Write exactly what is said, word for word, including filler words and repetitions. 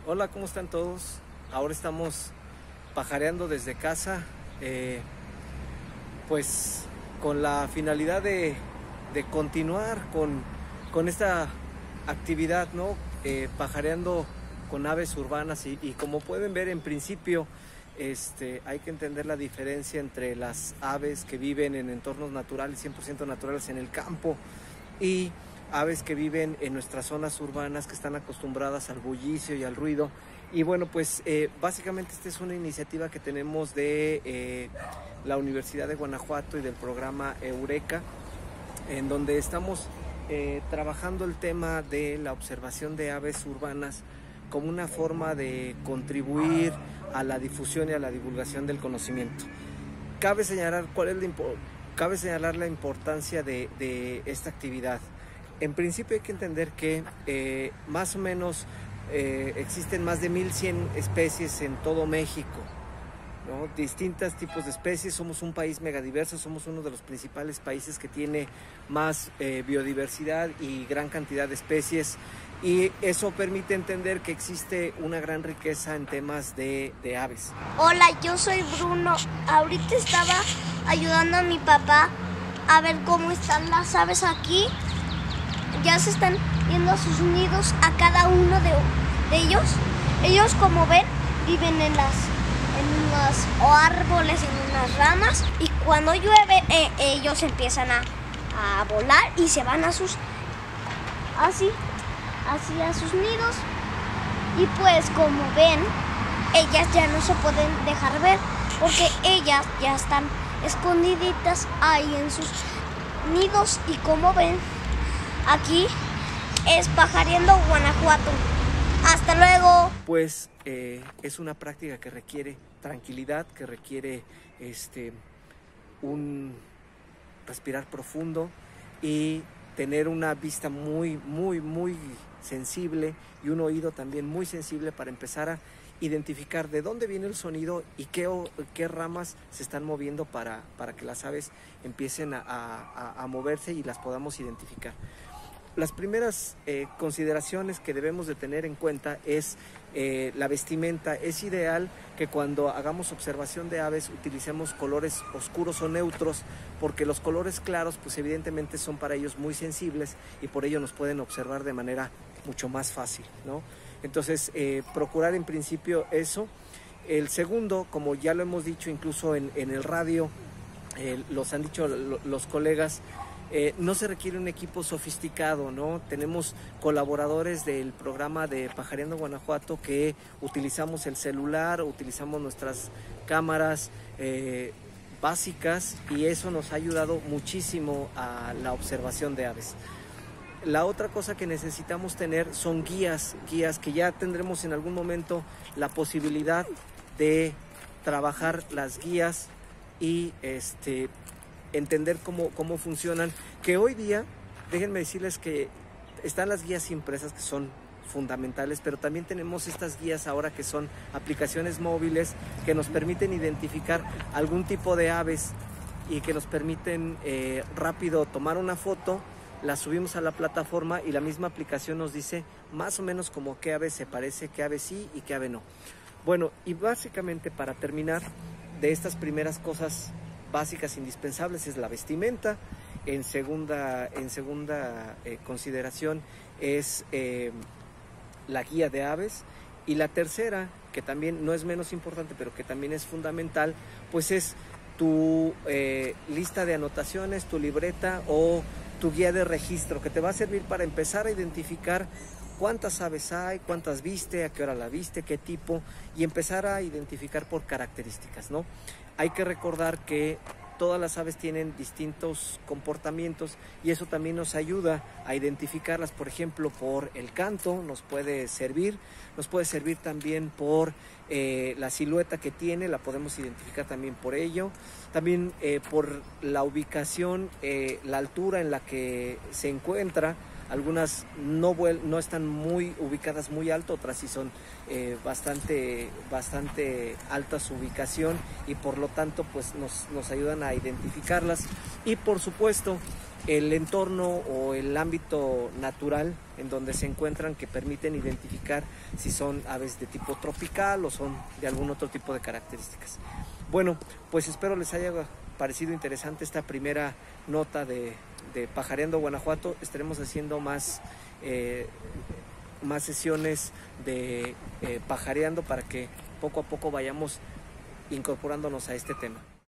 Hola, ¿cómo están todos? Ahora estamos pajareando desde casa, eh, pues con la finalidad de, de continuar con, con esta actividad, ¿no? Eh, pajareando con aves urbanas y, y como pueden ver, en principio este, hay que entender la diferencia entre las aves que viven en entornos naturales, cien por ciento naturales en el campo, y aves que viven en nuestras zonas urbanas, que están acostumbradas al bullicio y al ruido. Y bueno, pues eh, básicamente esta es una iniciativa que tenemos de eh, la Universidad de Guanajuato y del programa Eureka, en donde estamos eh, trabajando el tema de la observación de aves urbanas como una forma de contribuir a la difusión y a la divulgación del conocimiento. Cabe señalar cuál es la, cabe señalar la importancia de, de esta actividad. En principio hay que entender que eh, más o menos eh, existen más de mil cien especies en todo México, ¿no? Distintos tipos de especies. Somos un país megadiverso, somos uno de los principales países que tiene más eh, biodiversidad y gran cantidad de especies, y eso permite entender que existe una gran riqueza en temas de, de aves. Hola, yo soy Bruno. Ahorita estaba ayudando a mi papá a ver cómo están las aves aquí. Ya se están viendo sus nidos a cada uno de, de ellos. Ellos, como ven, viven en las en unos árboles, en unas ramas, y cuando llueve eh, ellos empiezan a, a volar y se van a sus así, así a sus nidos. Y pues como ven, ellas ya no se pueden dejar ver porque ellas ya están escondiditas ahí en sus nidos. Y como ven, aquí es Pajareando Guanajuato. Hasta luego. Pues eh, es una práctica que requiere tranquilidad, que requiere este, un respirar profundo y tener una vista muy, muy, muy sensible y un oído también muy sensible para empezar a identificar de dónde viene el sonido y qué, qué ramas se están moviendo para, para que las aves empiecen a, a, a moverse y las podamos identificar. Las primeras eh, consideraciones que debemos de tener en cuenta es eh, la vestimenta. Es ideal que cuando hagamos observación de aves utilicemos colores oscuros o neutros, porque los colores claros pues evidentemente son para ellos muy sensibles y por ello nos pueden observar de manera mucho más fácil, ¿no? Entonces eh, procurar en principio eso. El segundo, como ya lo hemos dicho incluso en, en el radio, eh, los han dicho lo, los colegas, Eh, no se requiere un equipo sofisticado, ¿no? Tenemos colaboradores del programa de Pajareando Guanajuato que utilizamos el celular, utilizamos nuestras cámaras eh, básicas, y eso nos ha ayudado muchísimo a la observación de aves. La otra cosa que necesitamos tener son guías, guías que ya tendremos en algún momento la posibilidad de trabajar las guías y este entender cómo, cómo funcionan, que hoy día, déjenme decirles que están las guías impresas, que son fundamentales, pero también tenemos estas guías ahora que son aplicaciones móviles que nos permiten identificar algún tipo de aves y que nos permiten eh, rápido tomar una foto, la subimos a la plataforma y la misma aplicación nos dice más o menos como qué ave se parece, qué ave sí y qué ave no. Bueno, y básicamente para terminar, de estas primeras cosas básicas indispensables es la vestimenta. En segunda, en segunda eh, consideración es eh, la guía de aves, y la tercera, que también no es menos importante pero que también es fundamental, pues es tu eh, lista de anotaciones, tu libreta o tu guía de registro, que te va a servir para empezar a identificar cuántas aves hay, cuántas viste, a qué hora la viste, qué tipo, y empezar a identificar por características, ¿no? Hay que recordar que todas las aves tienen distintos comportamientos y eso también nos ayuda a identificarlas. Por ejemplo, por el canto nos puede servir, nos puede servir también por eh, la silueta que tiene, la podemos identificar también por ello. También eh, por la ubicación, eh, la altura en la que se encuentra. algunas no, no están muy ubicadas muy alto, otras sí son eh, bastante, bastante alta su ubicación y por lo tanto pues nos, nos ayudan a identificarlas. Y por supuesto el entorno o el ámbito natural en donde se encuentran, que permiten identificar si son aves de tipo tropical o son de algún otro tipo de características. Bueno, pues espero les haya parecido interesante esta primera nota de, de Pajareando Guanajuato. Estaremos haciendo más, eh, más sesiones de eh, pajareando para que poco a poco vayamos incorporándonos a este tema.